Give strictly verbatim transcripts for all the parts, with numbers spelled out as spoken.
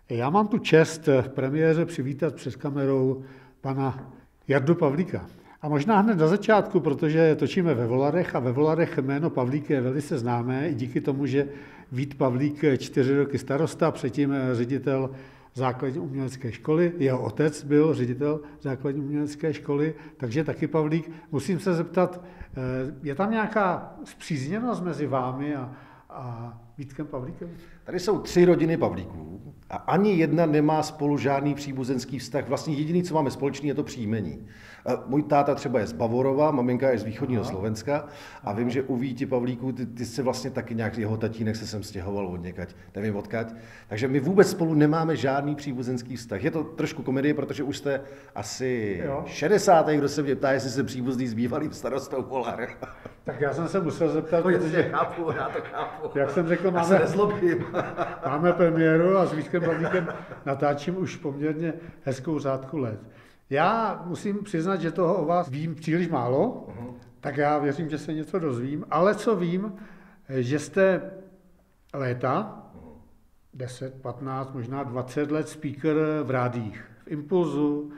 Já mám tu čest v premiéře přivítat před kamerou pana Jardu Pavlíka. A možná hned na začátku, protože točíme ve Volarech a ve Volarech jméno Pavlík je velice známé, i díky tomu, že Vít Pavlík čtyři roky starosta, předtím ředitel základní umělecké školy, jeho otec byl ředitel základní umělecké školy, takže taky Pavlík. Musím se zeptat, je tam nějaká spřízněnost mezi vámi a, a Vítkem Pavlíkem? Tady jsou tři rodiny Pavlíků a ani jedna nemá spolu žádný příbuzenský vztah. Vlastně jediný, co máme společný, je to příjmení. Můj táta třeba je z Bavorova, maminka je z východního Aha. Slovenska a vím, že u Víti Pavlíků ty, ty se vlastně taky nějak, jeho tatínek se sem stěhoval od někať, nevím odkaď. Takže my vůbec spolu nemáme žádný příbuzenský vztah. Je to trošku komedie, protože už jste asi jo. šedesátý, kdo se mě ptá, jestli jsem příbuzný s bývalým starostou Volar. Tak já jsem se musel zeptat, no, protože chápu, já to chápu. Jak jsem řekl, máme, máme premiéru a s Vítkem Pavlíkem natáčím už poměrně hezkou řádku let. Já musím přiznat, že toho o vás vím příliš málo, uh-huh. tak já věřím, že se něco dozvím, ale co vím, že jste léta, deset, patnáct, možná dvacet let speaker v rádiích, v Impulzu,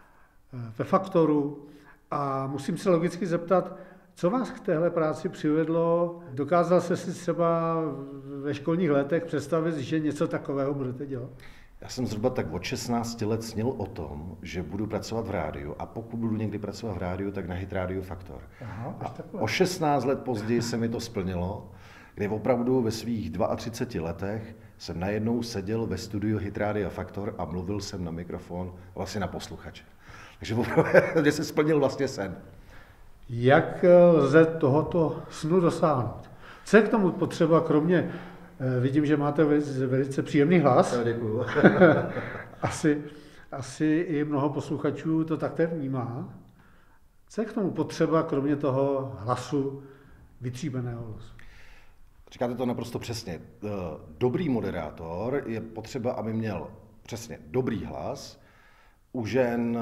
ve Faktoru a musím se logicky zeptat, co vás k téhle práci přivedlo? Dokázal jste si třeba ve školních letech představit, že něco takového budete dělat? Já jsem zhruba tak od šestnácti let snil o tom, že budu pracovat v rádiu a pokud budu někdy pracovat v rádiu, tak na Hit Radio Faktor. Aha, a o šestnáct let později se mi to splnilo, kdy opravdu ve svých třiceti dvou letech jsem najednou seděl ve studiu Hit Radio Faktor a mluvil jsem na mikrofon, vlastně na posluchače. Takže opravdu mě se splnil vlastně sen. Jak lze tohoto snu dosáhnout? Co je k tomu potřeba, kromě, vidím, že máte velice, velice příjemný hlas. Děkuju. asi, asi i mnoho posluchačů to takto vnímá. Co je k tomu potřeba, kromě toho hlasu, vytříbeného hlasu? Říkáte to naprosto přesně. Dobrý moderátor je potřeba, aby měl přesně dobrý hlas. U žen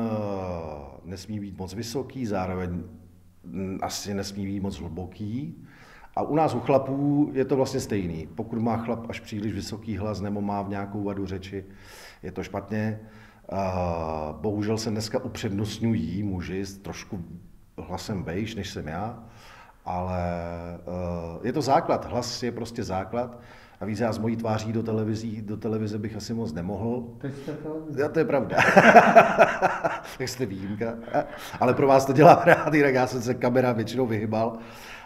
nesmí být moc vysoký, zároveň asi nesmí být moc hluboký. A u nás u chlapů je to vlastně stejný. Pokud má chlap až příliš vysoký hlas nebo má v nějakou vadu řeči, je to špatně. Bohužel se dneska upřednostňují muži s trošku hlasem vejš, než jsem já, ale je to základ. Hlas je prostě základ. A víc, já s mojí tváří do, televizí, do televize bych asi moc nemohl. Ja, to je pravda. Tak jste výjimka. Ale pro vás to dělám rád, jinak já jsem se kamera většinou vyhybal.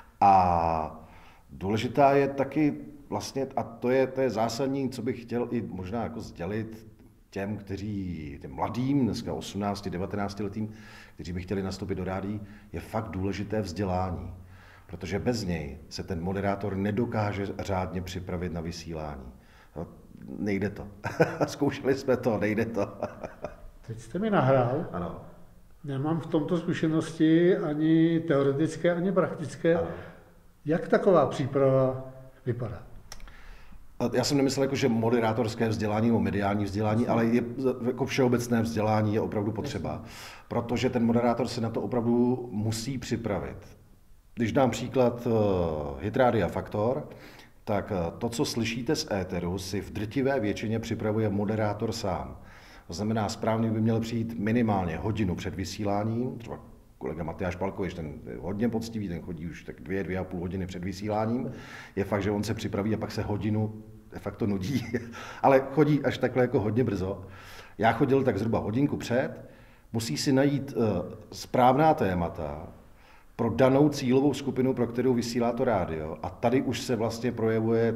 A důležitá je taky vlastně, a to je, to je zásadní, co bych chtěl i možná jako sdělit těm, kteří, těm mladým, dneska osmnácti, devatenácti letým, kteří by chtěli nastoupit do rádií, je fakt důležité vzdělání. Protože bez něj se ten moderátor nedokáže řádně připravit na vysílání. No, nejde to. Zkoušeli jsme to, nejde to. Teď jste mi nahrál. Ano. Nemám v tomto zkušenosti ani teoretické, ani praktické. Ano. Jak taková příprava vypadá? Já jsem nemyslel, jako, že moderátorské vzdělání nebo mediální vzdělání, ale je, jako všeobecné vzdělání je opravdu potřeba. Protože ten moderátor se na to opravdu musí připravit. Když dám příklad uh, Hit Radio Faktor, tak uh, to, co slyšíte z éteru, si v drtivé většině připravuje moderátor sám. To znamená, správně by měl přijít minimálně hodinu před vysíláním, třeba kolega Matyáš Palkovič, ten je hodně poctivý, ten chodí už tak dvě, dvě a půl hodiny před vysíláním. Je fakt, že on se připraví a pak se hodinu de facto nudí, ale chodí až takhle jako hodně brzo. Já chodil tak zhruba hodinku před, musí si najít uh, správná témata pro danou cílovou skupinu, pro kterou vysílá to rádio. A tady už se vlastně projevuje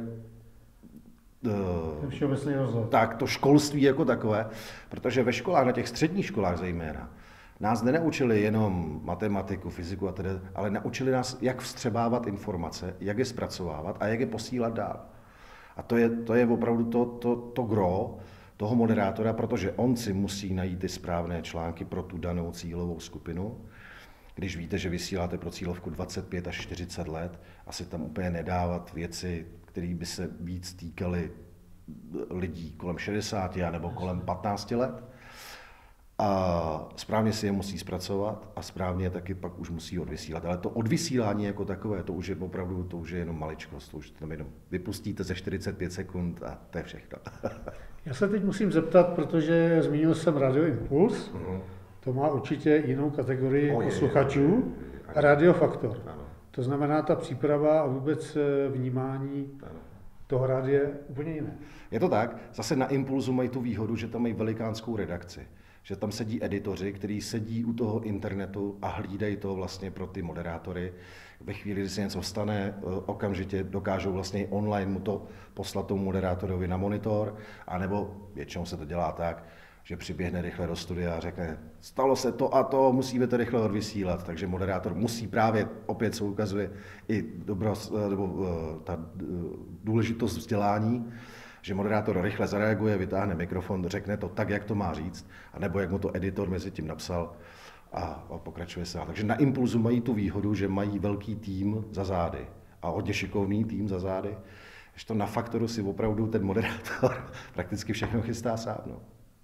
uh, tak, to školství jako takové, protože ve školách, na těch středních školách zejména, nás nenaučili jenom matematiku, fyziku a tedy, ale naučili nás, jak vstřebávat informace, jak je zpracovávat a jak je posílat dál. A to je, to je opravdu to, to, to gro toho moderátora, protože on si musí najít ty správné články pro tu danou cílovou skupinu. Když víte, že vysíláte pro cílovku dvacet pět až čtyřicet let, asi tam úplně nedávat věci, které by se víc týkaly lidí kolem šedesáti nebo kolem patnácti let. a správně si je musí zpracovat a správně taky pak už musí odvysílat. Ale to odvysílání jako takové, to už je opravdu, to už je jenom maličkost, to už tam jenom vypustíte ze čtyřicet pět sekund a to je všechno. Já se teď musím zeptat, protože zmínil jsem Radio Impuls, uh-huh. To má určitě jinou kategorii oh, posluchačů, a Radio Faktor. Ano. To znamená, ta příprava a vůbec vnímání ano. toho rádia je úplně jiné. Je to tak. Zase na Impulzu mají tu výhodu, že tam mají velikánskou redakci. Že tam sedí editoři, kteří sedí u toho internetu a hlídají to vlastně pro ty moderátory. Ve chvíli, kdy se něco stane, okamžitě dokážou vlastně online mu to poslat tomu moderátorovi na monitor, anebo většinou se to dělá tak, že přiběhne rychle do studia a řekne, stalo se to a to, musíme to rychle odvysílat. Takže moderátor musí právě, opět se ukazuje i dobro, nebo ta důležitost vzdělání, že moderátor rychle zareaguje, vytáhne mikrofon, řekne to tak, jak to má říct, anebo jak mu to editor mezi tím napsal a, a pokračuje se. Takže na Impulzu mají tu výhodu, že mají velký tým za zády a hodně šikovný tým za zády, že to na Faktoru si opravdu ten moderátor prakticky všechno chystá sám. No.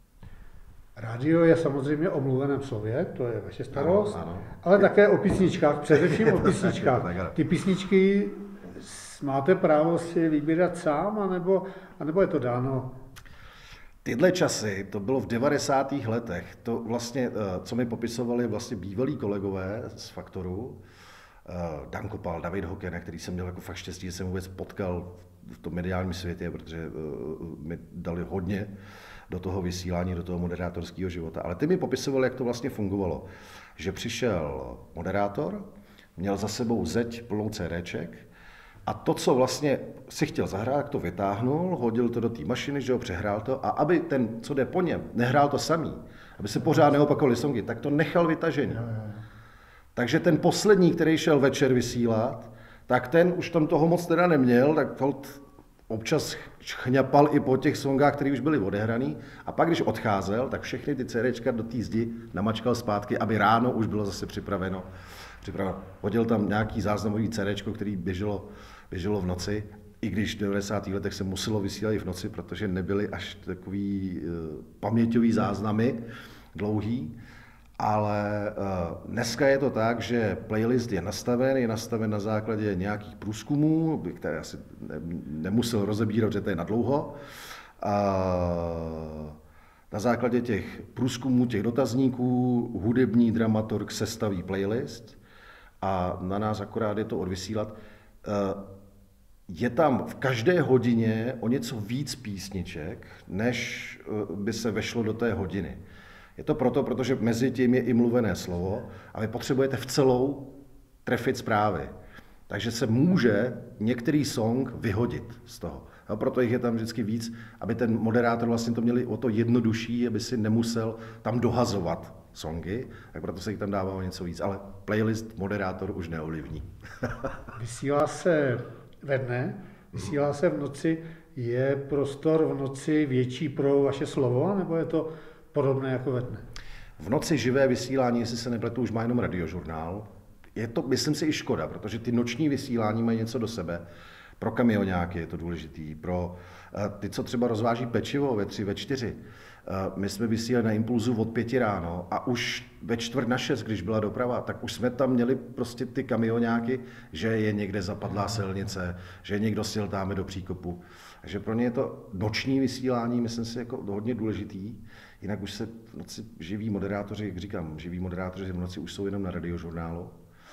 Rádio je samozřejmě o mluveném slově, to je vaše starost, ano, ano. Ale také o písničkách, především o písničkách. Ty písničky máte právo si vybírat sám, anebo, anebo je to dáno? Tyhle časy, to bylo v devadesátých letech, to vlastně, co mi popisovali vlastně bývalí kolegové z Faktoru, Dan Kopal, David Hoken, který jsem měl jako fakt štěstí, že jsem vůbec potkal v tom mediálním světě, protože mi dali hodně do toho vysílání, do toho moderátorského života. Ale ty mi popisovali, jak to vlastně fungovalo. Že přišel moderátor, měl za sebou zeď plnou CDček a to, co vlastně si chtěl zahrát, to vytáhnul, hodil to do té mašiny, že ho přehrál to a aby ten, co jde po něm, nehrál to samý, aby se pořád neopakovaly songy, tak to nechal vytažený. Takže ten poslední, který šel večer vysílat, tak ten už tam toho moc teda neměl, tak občas chňapal i po těch songách, které už byly odehraný. A pak, když odcházel, tak všechny ty CDčka do té zdi namačkal zpátky, aby ráno už bylo zase připraveno. připraveno. Hodil tam nějaký záznamový CDčko, který běželo, běželo v noci, i když v devadesátých letech se muselo vysílat i v noci, protože nebyly až takový uh, paměťový záznamy dlouhý. Ale uh, dneska je to tak, že playlist je nastaven, je nastaven na základě nějakých průzkumů, které asi ne, nemusel rozebírat, že to je nadlouho. Uh, na základě těch průzkumů, těch dotazníků, hudební dramaturg sestaví playlist a na nás akorát je to odvysílat. Uh, je tam v každé hodině o něco víc písniček, než uh, by se vešlo do té hodiny. Je to proto, protože mezi tím je i mluvené slovo a vy potřebujete v celou trefit zprávy. Takže se může některý song vyhodit z toho. A proto jich je tam vždycky víc, aby ten moderátor vlastně to měli o to jednodušší, aby si nemusel tam dohazovat songy, tak proto se jich tam dává o něco víc. Ale playlist moderátor už neovlivní. Vysílá se ve dne, vysílá se v noci. Je prostor v noci větší pro vaše slovo, nebo je to podobné jako ve dne? V noci živé vysílání, jestli se nepletu, už má jenom radiožurnál. Je to, myslím si, i škoda, protože ty noční vysílání mají něco do sebe. Pro kamioňáky je to důležitý, pro ty, co třeba rozváží pečivo ve tři, ve čtyři. My jsme vysílali na Impulzu od pěti ráno a už ve čtvrt na šest, když byla doprava, tak už jsme tam měli prostě ty kamioňáky, že je někde zapadlá silnice, že někdo sjel dáme do příkopu. Takže pro ně je to noční vysílání, myslím si, jako hodně důležitý. Jinak už se v noci živí moderátoři, jak říkám, živí moderátoři v noci už jsou jenom na radiožurnálu.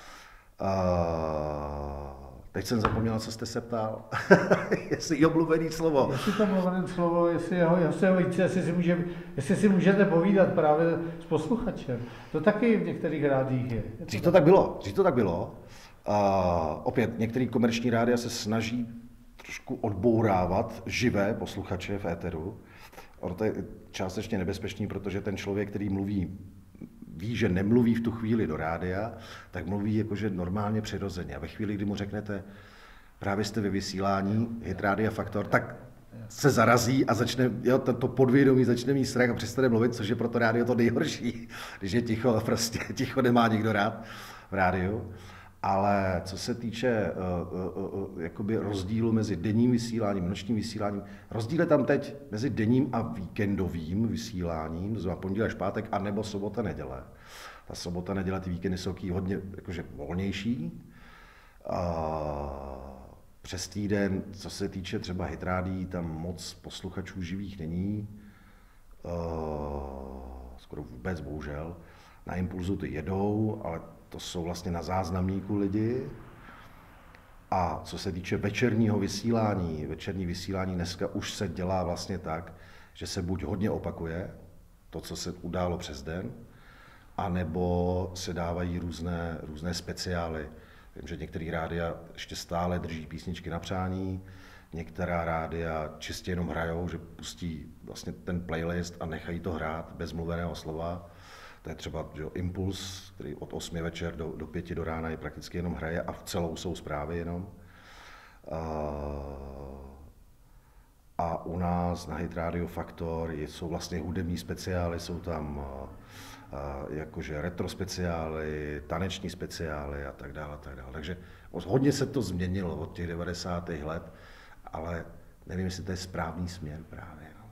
A teď jsem zapomněl, co jste se ptal. Jestli je mluvený slovo. Jestli to mluvené slovo, jestli jeho, jeho více, jestli si, může, jestli si můžete povídat právě s posluchačem. To taky v některých rádiích je. je Dřív to tak bylo. Dřív to tak bylo. A opět, některý komerční rádia se snaží trošku odbourávat živé posluchače v éteru. Ono to je částečně nebezpečný, protože ten člověk, který mluví, ví, že nemluví v tu chvíli do rádia, tak mluví jakože normálně přirozeně. A ve chvíli, kdy mu řeknete, právě jste ve vysílání, hit Rádia Faktor, tak se zarazí a začne, jo, to, to podvědomí začne mít strach a přestane mluvit, což je pro to rádio to nejhorší, když je ticho, prostě ticho nemá nikdo rád v rádiu. Ale co se týče uh, uh, uh, jakoby rozdílu mezi denním vysíláním, nočním vysíláním, rozdíl je tam teď mezi denním a víkendovým vysíláním, to znamená pondělí až pátek, anebo sobota, neděle. Ta sobota, neděle, ty víkendy jsou hodně jakože volnější. Uh, přes týden, co se týče třeba hitrádií, tam moc posluchačů živých není. Uh, skoro vůbec, bohužel. Na Impulzu ty jedou, ale to jsou vlastně na záznamníku lidi. A co se týče večerního vysílání, večerní vysílání dneska už se dělá vlastně tak, že se buď hodně opakuje to, co se událo přes den, anebo se dávají různé, různé speciály. Vím, že některé rádia ještě stále drží písničky na přání, některá rádia čistě jenom hrajou, že pustí vlastně ten playlist a nechají to hrát bez mluveného slova. To je třeba že, Impuls, který od osmi večer do, do pěti do rána je prakticky jenom hraje a v celou jsou zprávy jenom. A, a u nás na Hit Radio Faktor jsou vlastně hudební speciály, jsou tam a, jakože retro speciály, taneční speciály a tak dále, a tak dále. Takže hodně se to změnilo od těch devadesátých let, ale nevím, jestli to je správný směr právě. No.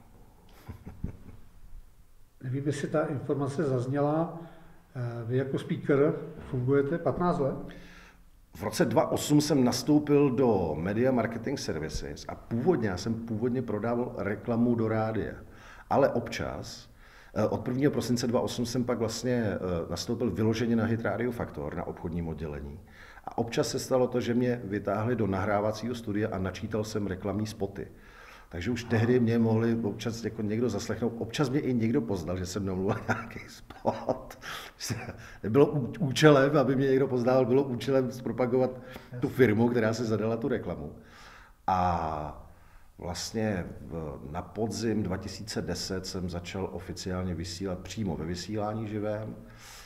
Nevím, jestli ta informace zazněla. Vy jako speaker fungujete patnáct let? V roce dva tisíce osm jsem nastoupil do Media Marketing Services a původně, já jsem původně prodával reklamu do rádia. Ale občas, od prvního prosince dva tisíce osm jsem pak vlastně nastoupil vyloženě na Hit Radio Faktor, na obchodním oddělení. A občas se stalo to, že mě vytáhli do nahrávacího studia a načítal jsem reklamní spoty. Takže už tehdy mě mohli občas jako někdo zaslechnout. Občas mě i někdo poznal, že jsem namluvil nějaký spot. Nebylo účelem, aby mě někdo poznal, bylo účelem zpropagovat tu firmu, která se zadala tu reklamu. A vlastně na podzim dva tisíce deset jsem začal oficiálně vysílat přímo ve vysílání živém.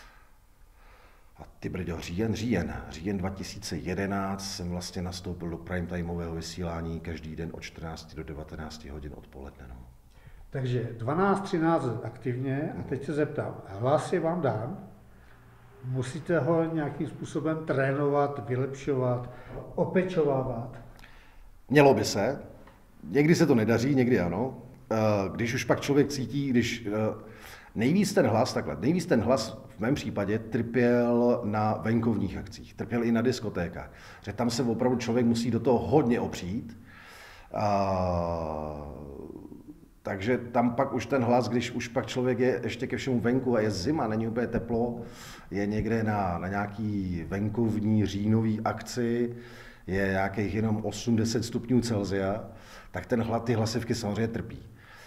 A ty brďo, říjen, říjen, říjen dva tisíce jedenáct jsem vlastně nastoupil do prime timeového vysílání každý den od čtrnácti do devatenácti hodin odpoledne. No. Takže dvanáct třináct aktivně a teď se zeptám, hlas je vám dán, musíte ho nějakým způsobem trénovat, vylepšovat, opečovávat? Mělo by se, někdy se to nedaří, někdy ano. Když už pak člověk cítí, když nejvíc ten hlas, takhle, nejvíc ten hlas v mém případě trpěl na venkovních akcích, trpěl i na diskotékách, že tam se opravdu člověk musí do toho hodně opřít. A, takže tam pak už ten hlas, když už pak člověk je ještě ke všemu venku a je zima, není úplně teplo, je někde na, na nějaký venkovní říjnový akci, je nějakých jenom osm deset stupňů Celsia, tak ten hlas, ty hlasivky samozřejmě trpí.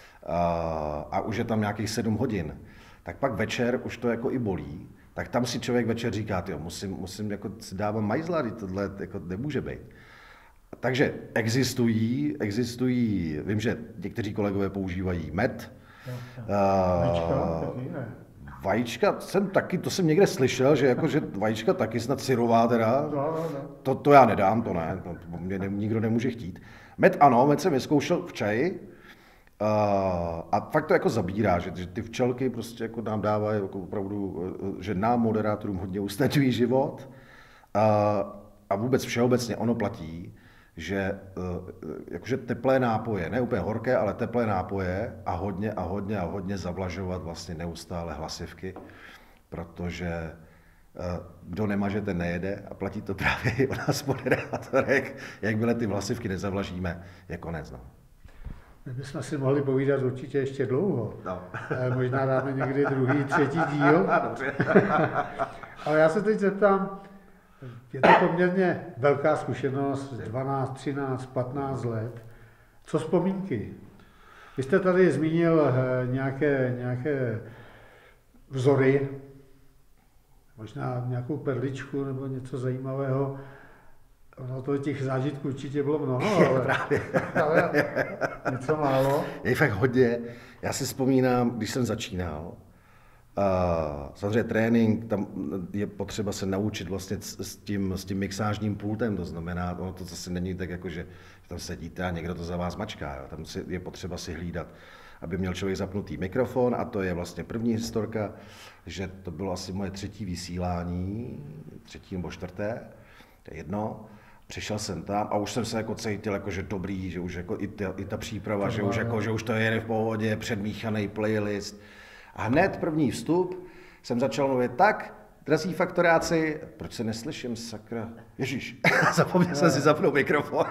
A, a už je tam nějakých sedm hodin. Tak pak večer už to jako i bolí, tak tam si člověk večer říká, jo, musím, musím jako si dávat majzla, tohle jako nemůže být. Takže existují, existují, vím, že někteří kolegové používají med. Vajíčka, taky ne. Vajíčka jsem taky, to jsem někde slyšel, že jako, že vajíčka taky snad syrová teda. No, no, no. To, to já nedám, to ne, to mě ne, nikdo nemůže chtít. Med ano, med jsem vyzkoušel v čaji. Uh, a fakt to jako zabírá, že, že ty včelky prostě jako nám dávají jako opravdu, že nám moderátorům hodně usnadňují život. Uh, a vůbec všeobecně ono platí, že uh, jakože teplé nápoje, ne úplně horké, ale teplé nápoje a hodně a hodně a hodně zavlažovat vlastně neustále hlasivky, protože uh, kdo nemaže, ten nejede a platí to právě i u nás moderátorek, jakmile ty hlasivky nezavlažíme, je konec. No. My bychom si mohli povídat určitě ještě dlouho. No. Možná dáme někdy druhý, třetí díl. Dobře. Ale já se teď zeptám, je to poměrně velká zkušenost, dvanáct, třináct, patnáct let. Co vzpomínky? Vy jste tady zmínil nějaké, nějaké vzory, možná nějakou perličku nebo něco zajímavého. Ono to těch zážitků určitě bylo mnoho, ale, ale něco málo. Je fakt hodně. Já si vzpomínám, když jsem začínal, a samozřejmě trénink, tam je potřeba se naučit vlastně s tím, s tím mixážním pultem, to znamená, ono to zase není tak jako, že tam sedíte a někdo to za vás mačká, jo. Tam je potřeba si hlídat, aby měl člověk zapnutý mikrofon a to je vlastně první historka, že to bylo asi moje třetí vysílání, třetí nebo čtvrté. to je jedno. Přišel jsem tam a už jsem se jako cítil, jako, že dobrý, že už jako i, ta, i ta příprava, že už, jako, že už to jede v pohodě, předmíchaný playlist. A hned první vstup jsem začal mluvit tak, drazí faktoráci, proč se neslyším, sakra, ježiš, zapomněl jsem si zapnout mikrofon.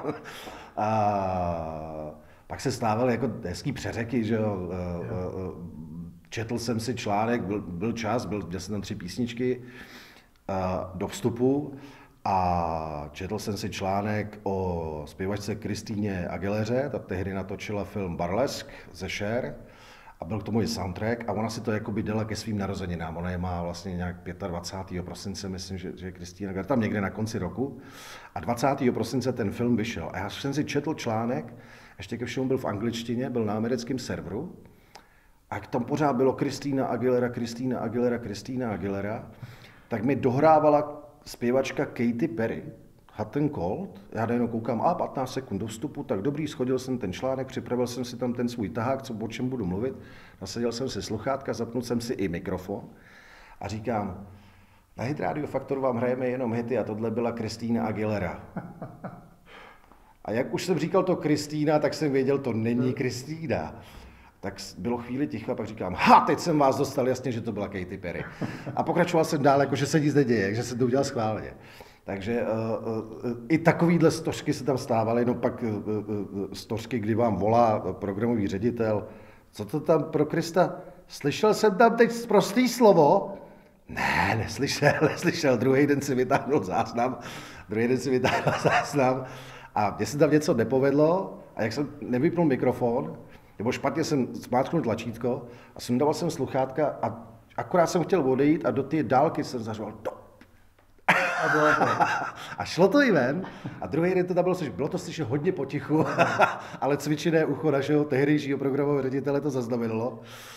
A pak se stávaly jako hezký přeřeky, že jo. Četl jsem si článek, byl, byl čas, byl, měl jsem tam tři písničky do vstupu a četl jsem si článek o zpěvačce Kristýně Aguileře, ta tehdy natočila film Burlesque ze Cher a byl k tomu i soundtrack a ona si to jakoby dala ke svým narozeninám. Ona je má vlastně nějak dvacátého pátého prosince, myslím, že, že je Kristýna Aguilera, tam někde na konci roku. A dvacátého prosince ten film vyšel. A já jsem si četl článek, ještě ke všemu byl v angličtině, byl na americkém serveru. A tam pořád bylo Kristýna Aguilera, Kristýna Aguilera, Kristýna Aguilera. Tak mi dohrávala zpěvačka Katy Perry, Hot and Cold. Já jenom koukám, a patnáct sekund do vstupu, tak dobrý, schodil jsem ten článek, připravil jsem si tam ten svůj tahák, co, o čem budu mluvit. Nasadil jsem si sluchátka, zapnul jsem si i mikrofon a říkám, na Hit Radio Faktoru vám hrajeme jenom hity a tohle byla Kristýna Aguilera. A jak už jsem říkal to Kristýna, tak jsem věděl, to není Kristýna. Tak bylo chvíli ticho a pak říkám, ha, teď jsem vás dostal, jasně, že to byla Katy Perry. A pokračoval jsem dál, jako že se nic neděje, že jsem to udělal schválně. Takže uh, uh, i takovýhle stožky se tam stávaly, no pak uh, uh, stožky, kdy vám volá programový ředitel, co to tam pro Krista, slyšel jsem tam teď prostý slovo? Ne, neslyšel, neslyšel, druhý den si vytáhnul záznam, druhý den si vytáhnul záznam a mně se tam něco nepovedlo a jak jsem nevypnul mikrofon, nebo špatně jsem zmáčknul tlačítko a sundal jsem sluchátka a akorát jsem chtěl odejít a do té dálky jsem zařval do. A, bylo to. A šlo to i ven a druhý den to tam bylo slyšet. Bylo to slyšet hodně potichu, ale cvičené ucho našeho tehdejšího programového ředitele to zaznamenalo.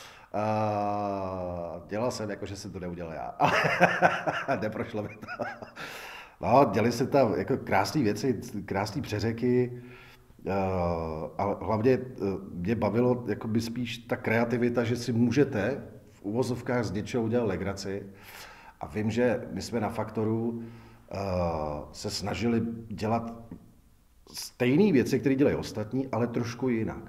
A dělal jsem, jako že jsem to neudělal já, ale neprošlo mi to. No, děli se tam jako krásné věci, krásné přeřeky. Uh, ale hlavně uh, mě bavilo jakoby spíš ta kreativita, že si můžete v uvozovkách z něčeho udělat legraci. A vím, že my jsme na Faktoru uh, se snažili dělat stejné věci, které dělají ostatní, ale trošku jinak.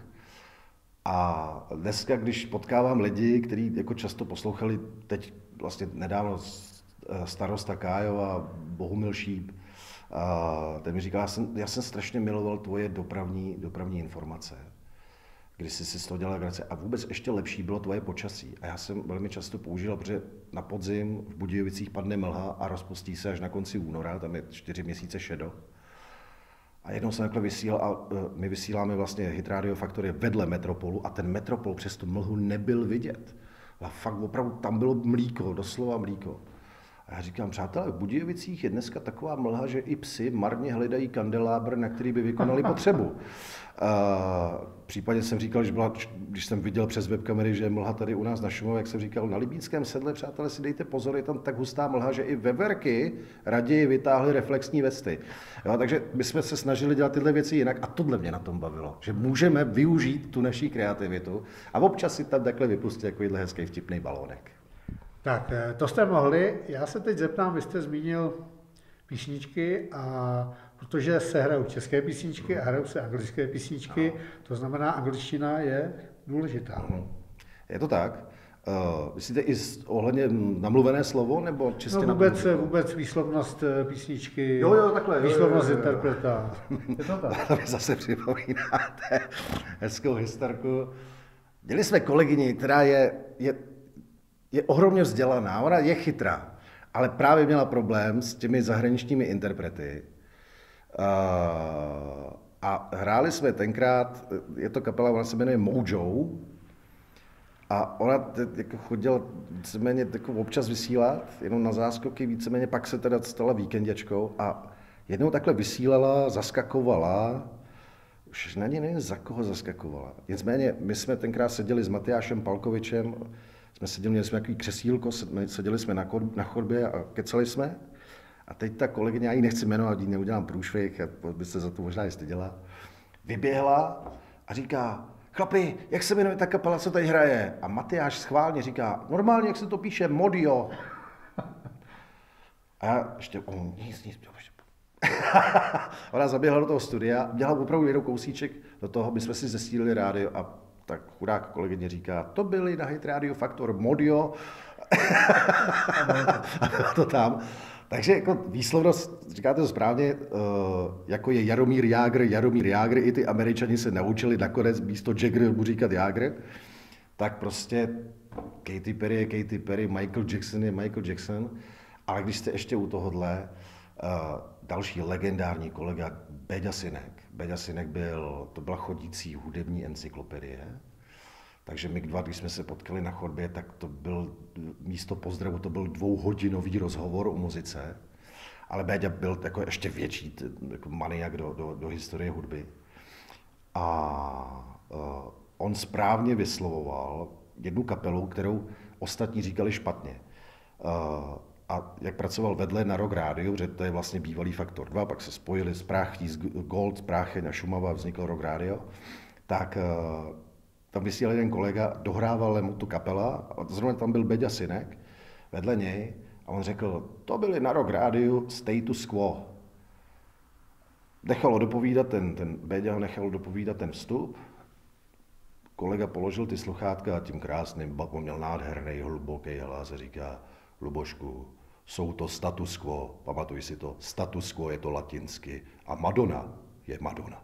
A dneska, když potkávám lidi, kteří jako často poslouchali teď vlastně nedávno starosta Kájo a Bohumil Šíp, a ten mi říkal, já jsem, já jsem strašně miloval tvoje dopravní, dopravní informace, když jsi si z toho dělal legraci. A vůbec ještě lepší bylo tvoje počasí. A já jsem velmi často používal, protože na podzim v Budějovicích padne mlha a rozpustí se až na konci února, tam je čtyři měsíce šedo. A jednou jsem takhle vysílal a uh, my vysíláme vlastně Hit Radio Faktory vedle Metropolu a ten Metropol přes tu mlhu nebyl vidět. A fakt opravdu tam bylo mlíko, doslova mlíko. A já říkám, přátelé, v Budějovicích je dneska taková mlha, že i psi marně hledají kandelábr, na který by vykonali potřebu. V případě jsem říkal, že byla, když jsem viděl přes webkamery, že je mlha tady u nás na Šumavě, jak jsem říkal, na Libínském sedle, přátelé, si dejte pozor, je tam tak hustá mlha, že i veverky raději vytáhly reflexní vesty. Jo, takže my jsme se snažili dělat tyhle věci jinak a tohle mě na tom bavilo, že můžeme využít tu naší kreativitu a občas si tam takhle vypustit takovýhle hezký vtipný balónek. Tak, to jste mohli. Já se teď zeptám, vy jste zmínil písničky, a protože se hrajou české písničky a hrajou se anglické písničky, no. To znamená, angličtina je důležitá. Je to tak. Uh, myslíte i ohledně namluvené slovo, nebo čistě no vůbec, vůbec výslovnost písničky, jo, jo, takhle, výslovnost jo, jo, jo, jo. interpreta. Je to tak? To mi zase připomínáte hezkou historku. Měli jsme kolegyni, která je, je je ohromně vzdělaná, ona je chytrá, ale právě měla problém s těmi zahraničními interprety. A hráli jsme tenkrát, je to kapela, ona se jmenuje Mojo, a ona jako chodila víceméně jako občas vysílat, jenom na záskoky, víceméně pak se teda stala víkenděčkou a jednou takhle vysílala, zaskakovala, už na ně nevím, za koho zaskakovala. Nicméně my jsme tenkrát seděli s Matyášem Palkovičem, jsme seděli, měli jsme takový křesílko, seděli jsme na, na chodbě a kecali jsme. A teď ta kolegyně, já ji nechci jmenovat, jí neudělám průšvih, by se za to možná i styděla, vyběhla a říká, chlapi, jak se jmenuje ta kapela, co tady hraje? A Matyáš schválně říká, normálně, jak se to píše, Modio. A já ještě, oh, nic, nic, Ona zaběhla do toho studia, měla opravdu jenom kousíček do toho, my jsme si zesílili rádio a tak chudák kolegyně říká, to byli na Hit Radio Faktor Modio a to tam. Takže jako výslovnost, říkáte to správně, jako je Jaromír Jágr, Jaromír Jágr, i ty Američani se naučili nakonec místo Jagger mu říkat Jágr, tak prostě Katy Perry je Katy Perry, Michael Jackson je Michael Jackson, ale když jste ještě u tohohle, další legendární kolega Béďa Synek. Béďa Synek byl, to byla chodící hudební encyklopedie, takže my dva, když jsme se potkali na chodbě, tak to byl místo pozdravu, to byl dvouhodinový rozhovor o muzice, ale Béďa byl jako ještě větší jako maniak do, do, do historie hudby. A uh, on správně vyslovoval jednu kapelu, kterou ostatní říkali špatně. Uh, a jak pracoval vedle na Rock Radio, protože to je vlastně bývalý Faktor dva, pak se spojili s Práchtí, s Gold, s Prácheň a Šumava, vzniklo Rock Radio, tak uh, tam vysílal jeden kolega, dohrával mu tu kapela a zrovna tam byl Béďa Synek vedle něj a on řekl, to byli na Rock Radio status quo. Nechalo dopovídat ten, ten Béďa ho nechal dopovídat ten vstup, kolega položil ty sluchátka a tím krásným, on měl nádherný, hluboký hlas a říká, Lubošku, jsou to status quo, pamatuj si to, status quo je to latinsky a Madonna je Madonna.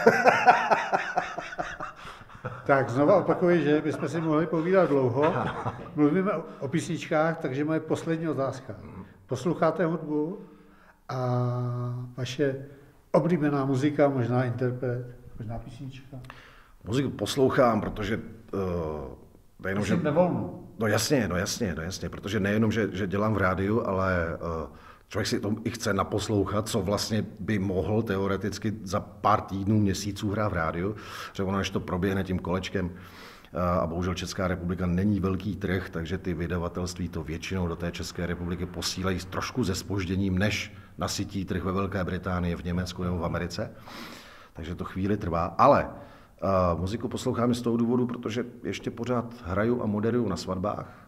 Tak znova opakuji, že bychom si mohli povídat dlouho. Mluvíme o písničkách, takže moje poslední otázka. Posloucháte hudbu a vaše oblíbená muzika, možná interpret, možná písnička? Muziku poslouchám, protože uh, nejenom, že... nevolnu. No jasně, no jasně, no jasně, protože nejenom, že, že dělám v rádiu, ale uh, člověk si to i chce naposlouchat, co vlastně by mohl teoreticky za pár týdnů, měsíců hrát v rádiu, že ono, než to proběhne tím kolečkem, uh, a bohužel Česká republika není velký trh, takže ty vydavatelství to většinou do té České republiky posílají trošku se zpožděním, než nasytí trh ve Velké Británii, v Německu nebo v Americe. Takže to chvíli trvá, ale uh, muziku poslouchám z toho důvodu, protože ještě pořád hraju a moderuju na svatbách.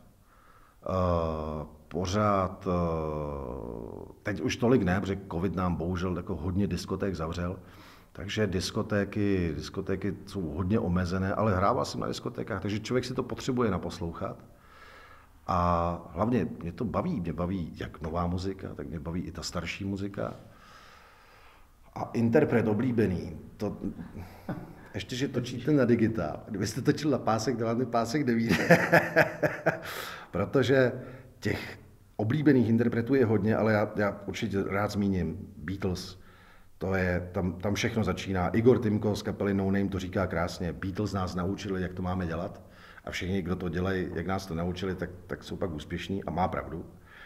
Uh, pořád, uh, teď už tolik ne, protože covid nám bohužel jako hodně diskoték zavřel, takže diskotéky, diskotéky jsou hodně omezené, ale hrával jsem na diskotékách, takže člověk si to potřebuje naposlouchat. A hlavně mě to baví, mě baví jak nová muzika, tak mě baví i ta starší muzika. A interpret oblíbený, to... Ještě, že točíte na digitál. Kdybyste točil na pásek, dělaný pásek nevíde. Protože těch oblíbených interpretů je hodně, ale já, já určitě rád zmíním Beatles. To je, tam, tam všechno začíná. Igor Timko z kapely No Name to říká krásně. Beatles nás naučili, jak to máme dělat. A všichni, kdo to dělají, jak nás to naučili, tak, tak jsou pak úspěšní a má pravdu.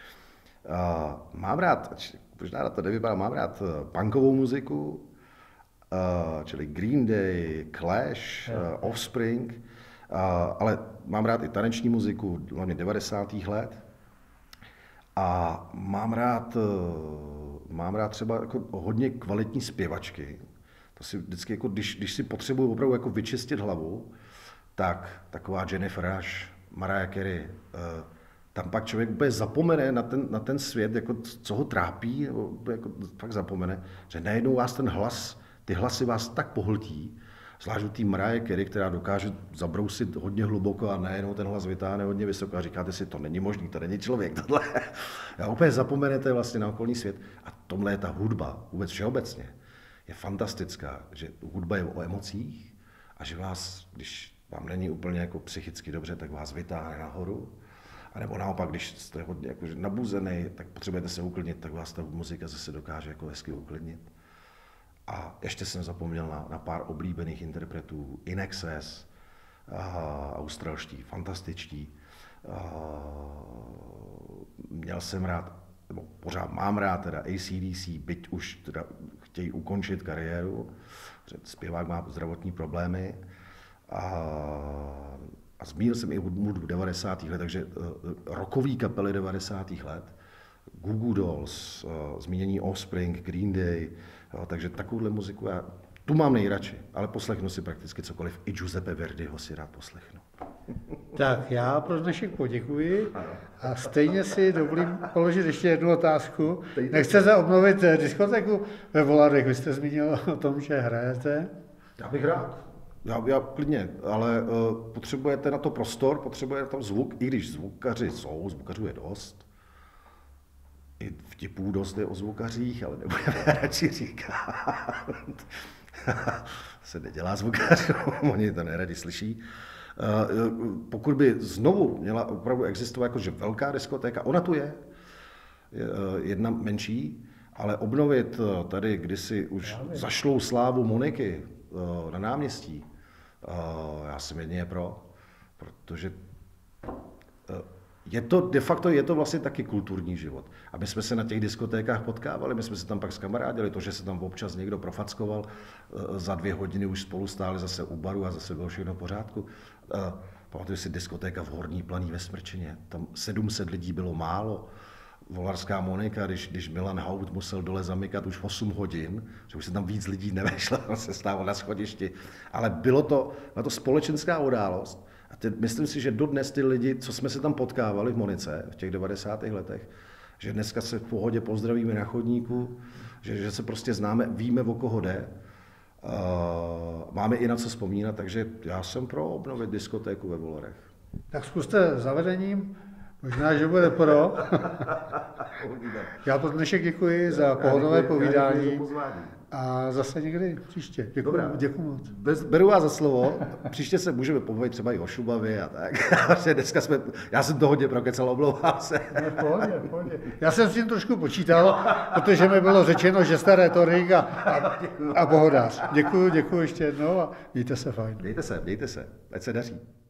Uh, mám rád, možná na to nevypadá, mám rád punkovou muziku, Uh, čili Green Day, Clash, uh, Offspring, uh, ale mám rád i taneční muziku, hlavně devadesátých let. A mám rád, uh, mám rád třeba jako hodně kvalitní zpěvačky. To si vždycky, jako, když, když si potřebuji opravdu jako vyčistit hlavu, tak taková Jennifer Rush, Mariah Carey, uh, tam pak člověk úplně zapomene na ten, na ten svět, jako, co ho trápí, jako, fakt zapomene, že najednou vás ten hlas Ty hlasy vás tak pohltí, zvlášť u té Mariah Carey, která dokáže zabrousit hodně hluboko a najednou ten hlas vytáhne hodně vysoko a říkáte si, to není možný, to není člověk, tohle. A úplně zapomenete vlastně na okolní svět. A tomhle je ta hudba, vůbec všeobecně, je fantastická, že hudba je o emocích a že vás, když vám není úplně jako psychicky dobře, tak vás vytáhne nahoru. A nebo naopak, když jste hodně jako nabuzený, tak potřebujete se uklidnit, tak vás ta muzika zase dokáže jako hezky uklidnit. A ještě jsem zapomněl na, na pár oblíbených interpretů, In Excess, uh, australští, fantastičtí. Uh, měl jsem rád, nebo pořád mám rád teda A C D C, byť už teda chtějí ukončit kariéru, zpěvák má zdravotní problémy. Uh, a zmínil jsem i hudbu devadesátých let, takže uh, rockový kapely devadesátých let. Goo Goo Dolls, uh, zmínění Offspring, Green Day, jo, takže takovouhle muziku já tu mám nejradši, ale poslechnu si prakticky cokoliv. I Giuseppe Verdiho si rád poslechnu. Tak já pro dnešek poděkuji a stejně si dovolím položit ještě jednu otázku. Nechcete obnovit diskotéku ve Voladech? Vy jste zmínil o tom, že hrajete. Já bych rád. Já, já klidně, ale uh, potřebujete na to prostor, potřebujete tam zvuk, i když zvukaři jsou, zvukařů je dost. I vtipů dost je o zvukařích, ale nebudeme radši říkat. Se nedělá zvukařů, oni to neradi slyší. Pokud by znovu měla opravdu existovat jakože velká diskotéka, ona tu je, jedna menší, ale obnovit tady kdysi už zašlou slávu Moniky na náměstí, já jsem jedině pro, protože je to, de facto je to vlastně taky kulturní život. A my jsme se na těch diskotékách potkávali, my jsme se tam pak zkamarádili, to, že se tam občas někdo profackoval, za dvě hodiny už spolu stáli zase u baru a zase bylo všechno v pořádku. Pamatuju si diskotéka v Horní Planí ve Smrčině, tam sedm set lidí bylo málo. Volarská Monika, když, když Milan Haut musel dole zamykat už osm hodin, že už se tam víc lidí nevešlo, se stávalo na schodišti, ale bylo to, byla to společenská událost. A teď, myslím si, že dodnes ty lidi, co jsme se tam potkávali v Monice v těch devadesátých letech, že dneska se v pohodě pozdravíme na chodníku, že, že se prostě známe, víme, o koho jde, uh, máme i na co vzpomínat, takže já jsem pro obnovit diskotéku ve Voladech. Tak zkuste zavedením, možná, že bude pro. Já pro dnešek děkuji za pohodové povídání. A zase někdy příště. Děkuji, děkuji moc. Bez, beru vás za slovo. Příště se můžeme pobavit třeba i o Šumavě a tak. Dneska jsme, já jsem to hodně prokecal, omlouvám se. Ne, pohodě, pohodě. Já jsem s tím trošku počítal, protože mi bylo řečeno, že jste retorik a, a, a pohodář. Děkuji, děkuji ještě jednou a mějte se fajn. Mějte se, mějte se. Ať se daří.